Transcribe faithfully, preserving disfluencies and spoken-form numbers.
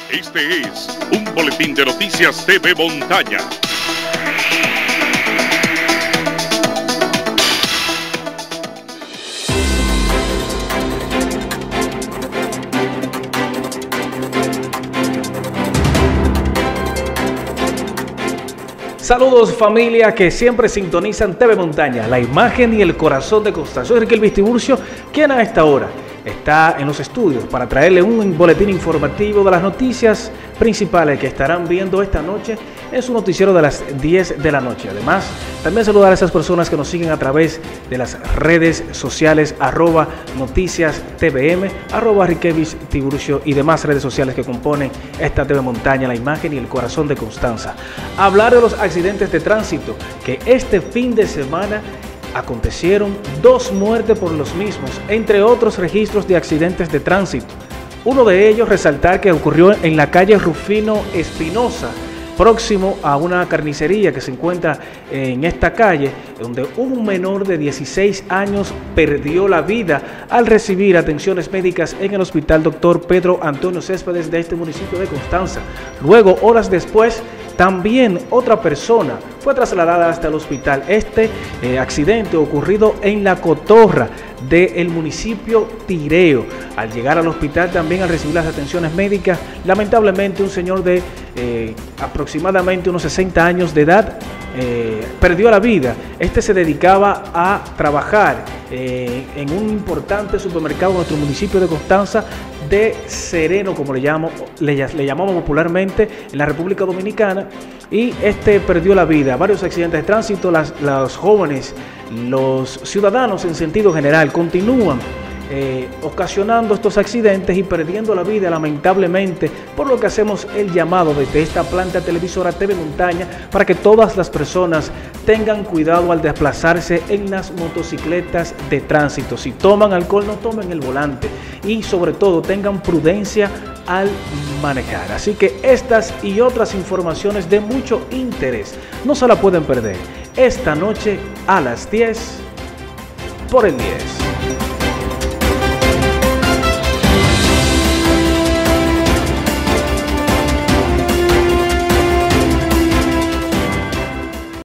Este es un boletín de noticias T V Montaña. Saludos familia que siempre sintonizan T V Montaña, la imagen y el corazón de Constanza. Soy Enrique Tiburcio, quien a esta hora está en los estudios para traerle un boletín informativo de las noticias principales que estarán viendo esta noche en su noticiero de las diez de la noche. Además, también saludar a esas personas que nos siguen a través de las redes sociales, arroba noticias tvm, arroba Riquevis Tiburcio y demás redes sociales que componen esta T V Montaña, la imagen y el corazón de Constanza. Hablar de los accidentes de tránsito que este fin de semana acontecieron, dos muertes por los mismos, entre otros registros de accidentes de tránsito. Uno de ellos, resaltar que ocurrió en la calle Rufino Espinosa, próximo a una carnicería que se encuentra en esta calle, donde un menor de dieciséis años perdió la vida al recibir atenciones médicas en el hospital doctor Pedro Antonio Céspedes de este municipio de Constanza. Luego, horas después, también otra persona fue trasladada hasta el hospital. Este eh, accidente ocurrido en La Cotorra del municipio Tireo. Al llegar al hospital, también al recibir las atenciones médicas, lamentablemente un señor de eh, aproximadamente unos sesenta años de edad eh, perdió la vida. Este se dedicaba a trabajar eh, en un importante supermercado en nuestro municipio de Constanza de Sereno, como le, llamo, le, le llamamos popularmente en la República Dominicana, y este perdió la vida. Varios accidentes de tránsito, las, los jóvenes, los ciudadanos en sentido general continúan eh, ocasionando estos accidentes y perdiendo la vida lamentablemente, por lo que hacemos el llamado desde esta planta televisora T V Montaña para que todas las personas tengan cuidado al desplazarse en las motocicletas de tránsito. Si toman alcohol, no tomen el volante y sobre todo tengan prudencia al manejar. Así que estas y otras informaciones de mucho interés no se la pueden perder esta noche a las diez por el diez.